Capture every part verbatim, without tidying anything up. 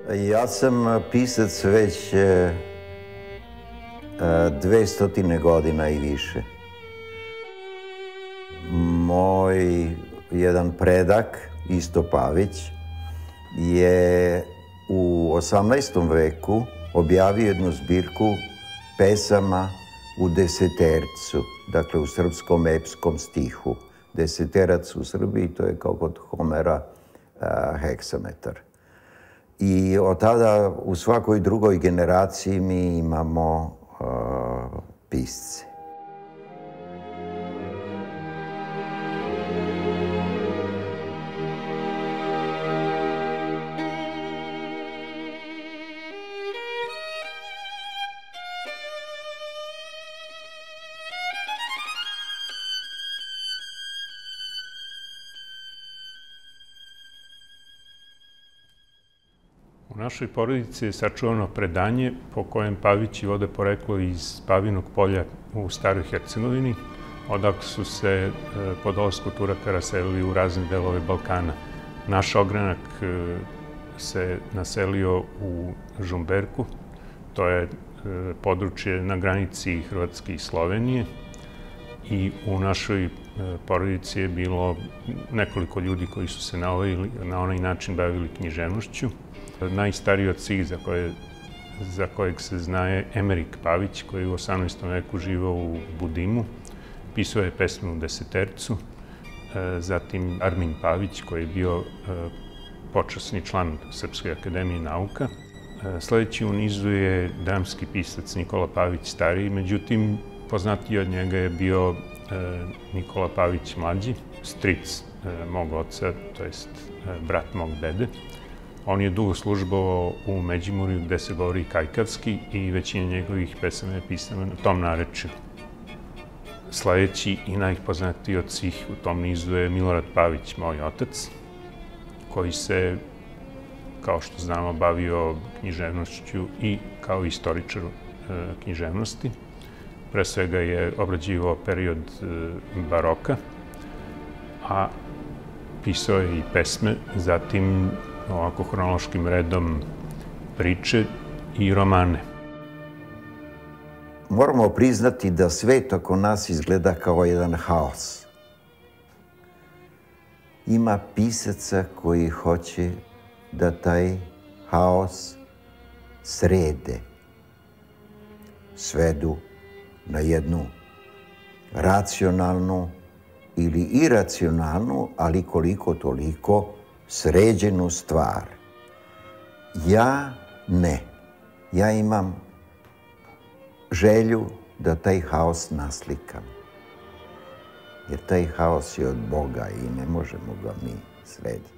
Ja sam pisac već dve stotine godina i više. Moj jedan predak, Isto Pavić, je u osamnaestom veku objavio jednu zbirku pesama u desetercu, dakle u srpskom epskom stihu. Deseterac u Srbiji, to je kao kod Homera heksametar. I od tada u svakoj drugoj generaciji mi imamo pisce. U našoj porodici je sačuvano predanje po kojem Pavići vode poreklo iz Pavinog polja u Staroj Hercegovini, odakle su se po dolasku Turaka raselili u razne delove Balkana. Naš ogranak se naselio u Žumberku, to je područje na granici Hrvatske i Slovenije, i u našoj porodici je bilo nekoliko ljudi koji su se na onaj način bavili književnošću. Najstariji od svih za kojeg se zna je Emerik Pavić, koji je u osamnaestom veku živao u Budimu. Pisao je pesme u desetercu. Zatim Armin Pavić, koji je bio počasni član Srpske akademije nauka. Sledeći u nizu je dramski pisac Nikola Pavić stariji, međutim, poznatiji od njega je bio Nikola Pavić mlađi, stric mog oca, to jest brat mog dede. On je dugo službovao u Međimurju, gde se govori kajkavski, i većina njegovih pesama je pisana na tom narečju. Sledeći i najpoznatiji od svih u tom nizu je Milorad Pavić, moj otac, koji se, kao što znamo, bavio književnošću i kao istoričar književnosti. Pre svega je obrađivao period baroka, a pisao je i pesme, zatim ovako hronološkim redom priče i romane. Moramo priznati da svet oko nas izgleda kao jedan haos. Ima pisaca koji hoće da taj haos srede, svedu na jednu racionalnu ili iracionalnu, ali koliko toliko sređenu stvar. Ja ne. Ja imam želju da taj haos naslikam. Jer taj haos je od Boga i ne možemo ga mi srediti.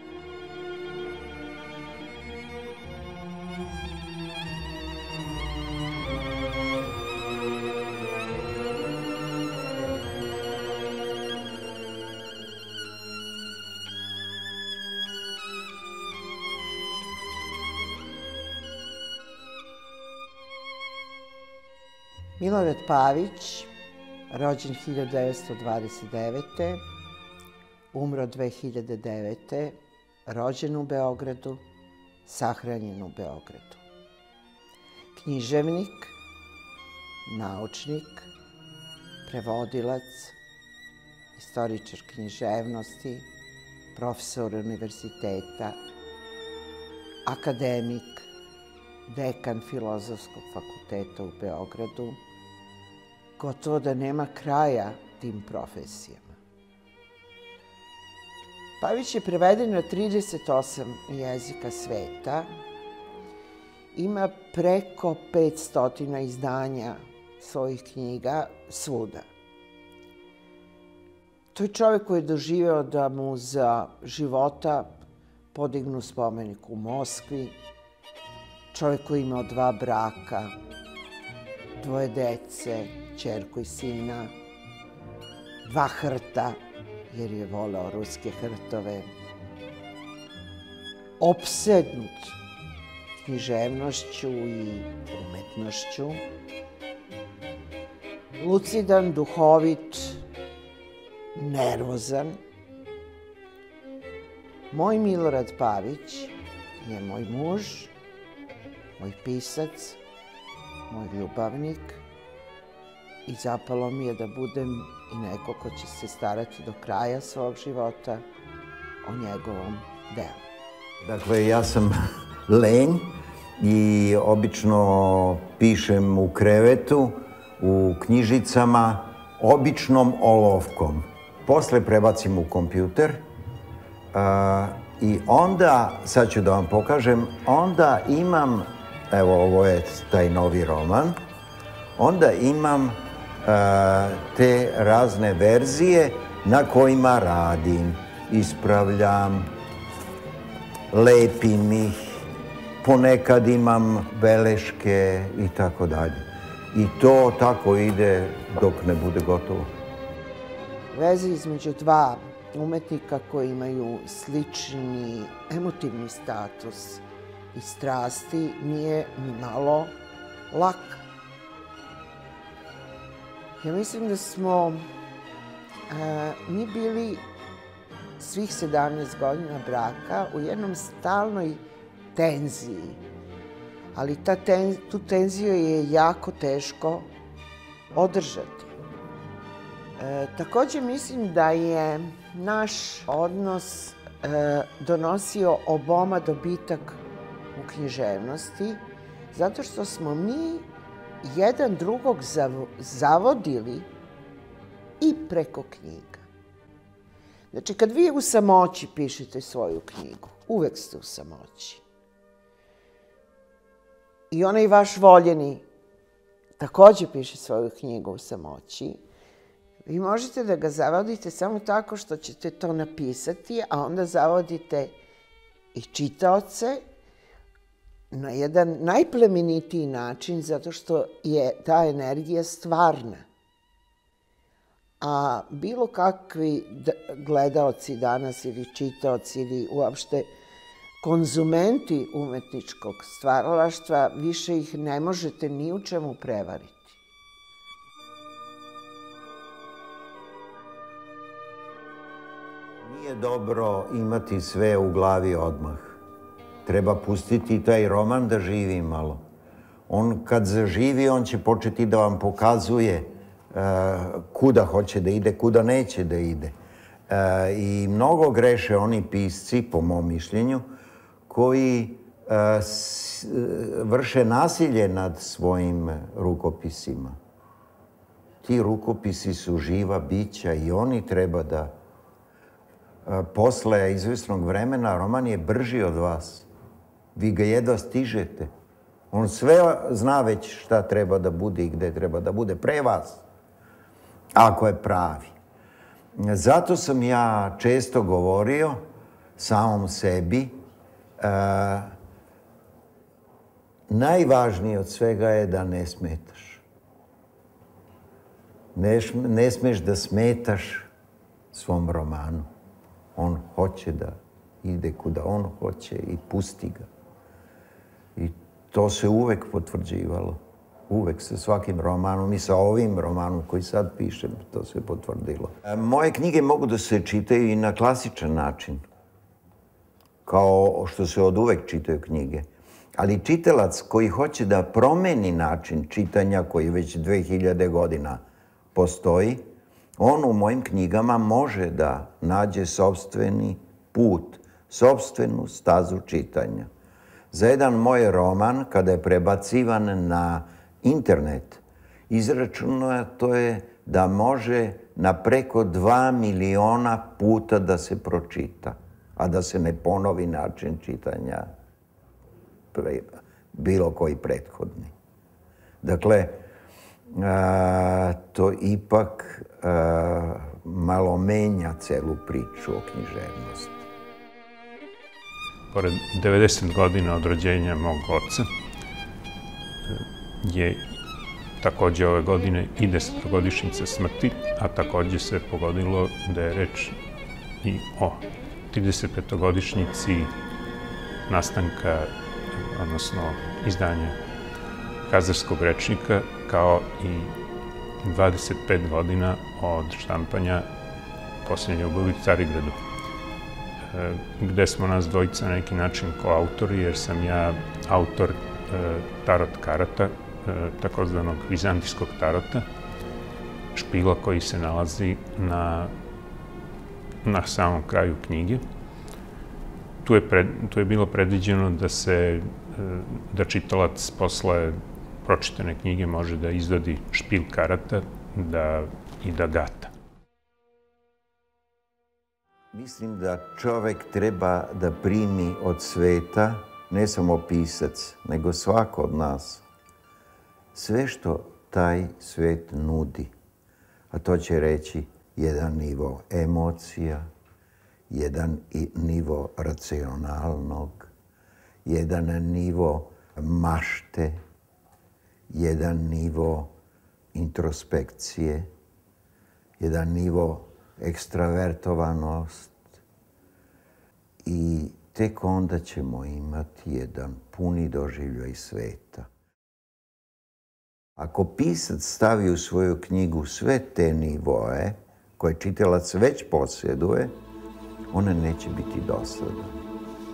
Milorad Pavić, rođen hiljadu devetsto dvadeset devete. umro dve hiljade devete. rođen u Beogradu, sahranjen u Beogradu. Književnik, naučnik, prevodilac, istoričar književnosti, profesor univerziteta, akademik, dekan Filozofskog fakulteta u Beogradu. Gotovo da nema kraja tim profesijama. Pavić je preveden na trideset osam jezika sveta. Ima preko petsto izdanja svojih knjiga svuda. To je čovek koji je doživeo da mu za života podignu spomenik u Moskvi. Čovek koji je imao dva braka, dvoje dece, ćerku i sina, dva hrta, jer je voleo ruske hrtove. Opsednut književnošću i umetnošću. Lucidan, duhovit, nervozan. Moj Milorad Pavić je moj muž, moj pisac, moj ljubavnik i zapalo mi je da budem i neko ko će se starati do kraja svog života o njegovom delu. Dakle, ja sam lenj i obično pišem u krevetu, u knjižicama, običnom olovkom. Posle prebacim u kompjuter i onda, sad ću da vam pokažem, onda imam, evo ovo je taj novi roman, onda imam te razne verzije na kojima radim, ispravljam, lepim ih, ponekad imam beleške i tako dalje. I to tako ide dok ne bude gotovo. Veze između dva umetnika koji imaju slični emotivni status i strasti nije ni malo laka. Ja mislim da smo mi bili svih sedamnaest godina braka u jednom stalnoj tenziji. Ali tu tenziju je jako teško održati. Takođe mislim da je naš odnos donosio oboma dobitak u književnosti, zato što smo mi jedan drugog zavodili i preko knjiga. Znači, kad vi u samoći pišete svoju knjigu, uvek ste u samoći. I onaj vaš voljeni takođe piše svoju knjigu u samoći. Vi možete da ga zavodite samo tako što ćete to napisati, a onda zavodite i čitaoce na jedan najplemenitiji način, zato što je ta energija stvarna. A bilo kakvi gledaoci danas ili čitaoci ili uopšte konzumenti umetničkog stvaralaštva, više ih ne možete ni u čemu prevariti. Nije dobro imati sve u glavi odmah. Treba pustiti taj roman da živi malo. On kad zaživi, on će početi da vam pokazuje kuda hoće da ide, kuda neće da ide. I mnogo greše oni pisci, po mom mišljenju, koji vrše nasilje nad svojim rukopisima. Ti rukopisi su živa bića i oni treba da posle izvesnog vremena roman je brži od vas. Vi ga jedva stižete. On sve zna već šta treba da bude i gde treba da bude pre vas, ako je pravi. Zato sam ja često govorio samom sebi, najvažnije od svega je da ne smetaš. Ne smeš da smetaš svom romanu. On hoće da ide kuda on hoće i pusti ga. I to se uvek potvrđivalo. Uvek sa svakim romanom i sa ovim romanom koji sad pišem, to se potvrdilo. Moje knjige mogu da se čitaju i na klasičan način, kao što se od uvek čitaju knjige. Ali čitalac koji hoće da promeni način čitanja koji već dve hiljade godina postoji, on u mojim knjigama može da nađe sopstveni put, sopstvenu stazu čitanja. Za jedan moj roman, kada je prebacivan na internet, izračunato je da može na preko dva miliona puta da se pročita, a da se ne ponovi način čitanja bilo koji prethodni. Dakle, to ipak malo menja celu priču o književnosti. Pored devedeset godina od rođenja mog oca je takođe ove godine i desetogodišnjica smrti, a takođe se pogodilo da je reč i o tridesetpetogodišnjici nastanka, odnosno izdanja Kazarskog rečnika, kao i dvadeset pet godina od štampanja Poslednje ljubavi u Carigradu. gde smo nas dvojica na neki način koautori, jer sam ja autor tarot karata, takozvanog vizantijskog tarota, špila koji se nalazi na, na samom kraju knjige. Tu je, pred, tu je bilo predviđeno da se, da čitalac posle pročitane knjige može da izvadi špil karata da, i da gata. Mislim da čovek treba da primi od sveta, ne samo pisac, nego svako od nas, sve što taj svet nudi. A to će reći jedan nivo emocija, jedan nivo racionalnog, jedan nivo mašte, jedan nivo introspekcije, jedan nivo ekstravertovanost i tek onda ćemo imati jedan puni doživljaj sveta. Ako pisac stavi u svoju knjigu sve te nivoe koje čitalac već posjeduje, ona neće biti dosadna.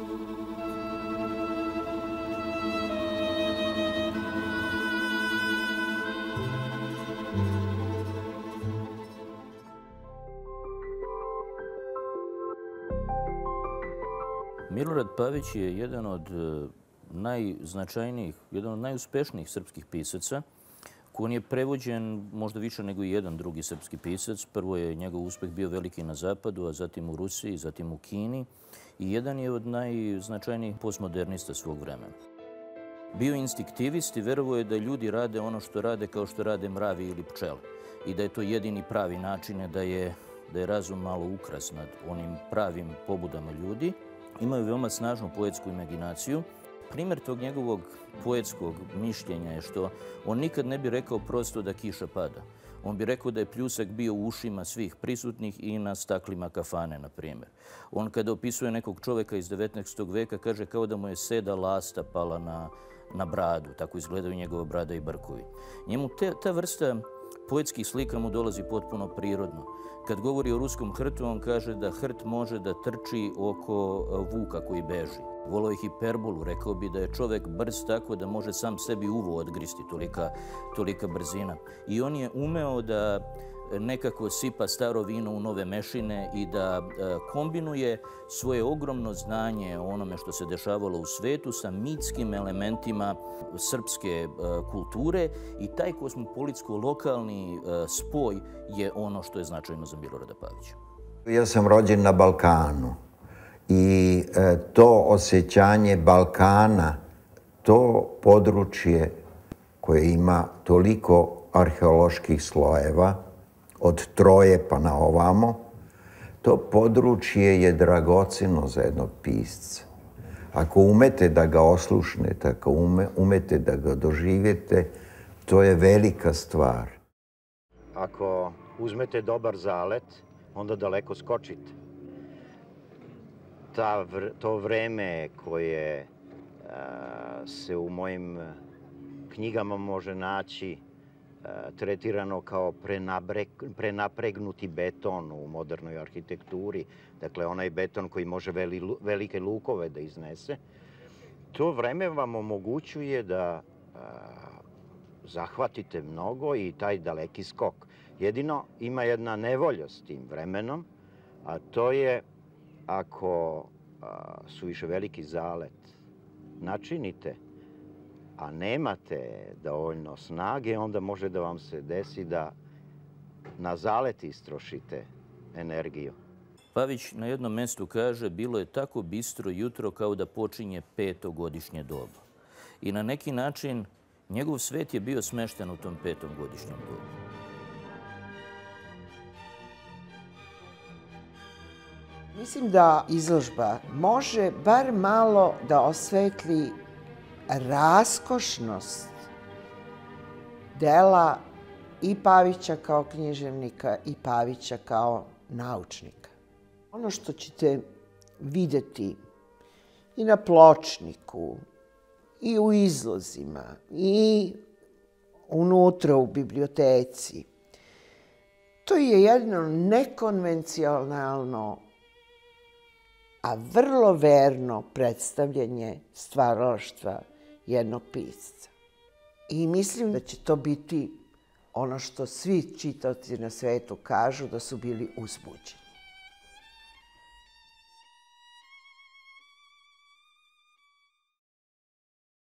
Milorad Pavić je jedan od najznačajnijih, jedan od najuspešnijih srpskih pisaca. On je prevođen možda više nego i jedan drugi srpski pisac. Prvo je njegov uspeh bio veliki na zapadu, a zatim u Rusiji, zatim u Kini. I jedan je od najznačajnijih postmodernista svog vremena. Bio instinktivist i verovao je da ljudi rade ono što rade kao što rade mravi ili pčele. I da je to jedini pravi način, da je, da je razum malo ukras nad onim pravim pobudama ljudi. Imao je veoma snažnu poetsku imaginaciju. Primjer tog njegovog poetskog mišljenja je što on nikad ne bi rekao prosto da kiša pada. On bi rekao da je pljusak bio u ušima svih prisutnih i na staklima kafane, na primjer. On kada opisuje nekog čoveka iz devetnaestog veka kaže kao da mu je seda lasta pala na, na bradu. Tako izgledaju njegova brada i brkovi. Njemu te, ta vrsta poetskih slika mu dolazi potpuno prirodno. Kad govori o ruskom hrtu, on kaže da hrt može da trči oko vuka koji beži. Volao je hiperbolu, rekao bi da je čovek brz tako da može sam sebi uvo odgristi, tolika, tolika brzina. I on je umeo da nekako sipa staro vino u nove mešine i da kombinuje svoje ogromno znanje o onome što se dešavalo u svetu sa mitskim elementima srpske kulture i taj kosmopolitsko-lokalni spoj je ono što je značajno za Milorada Pavića. Ja sam rođen na Balkanu i to osjećanje Balkana, to područje koje ima toliko arheoloških slojeva, od Troje pa na ovamo, to područje je dragoceno za jednog pisca. Ako umete da ga oslušnete, ako ume, umete da ga doživite, to je velika stvar. Ako uzmete dobar zalet, onda daleko skočite. Ta, to vreme koje a, se u mojim knjigama može naći tretirano kao prenapregnuti beton u modernoj arhitekturi, dakle onaj beton koji može veli, velike lukove da iznese, to vreme vam omogućuje da a, zahvatite mnogo i taj daleki skok. Jedino ima jedna nevolja s tim vremenom, a to je ako a, suviše veliki zalet načinite, a nemate dovoljno snage, onda može da vam se desi da na zalet istrošite energiju. Pavić na jednom mestu kaže, bilo je tako bistro jutro kao da počinje petogodišnje doba. I na neki način njegov svet je bio smešten u tom petogodišnjem dobu. Mislim da izložba može bar malo da osvetli raskošnost dela i Pavića kao književnika i Pavića kao naučnika. Ono što ćete videti i na pločniku, i u izlozima, i unutra u biblioteci, to je jedno nekonvencionalno a vrlo verno predstavljanje stvaralaštva jednog pisca. I mislim da će to biti ono što svi čitaoci na svetu kažu da su bili uzbuđeni.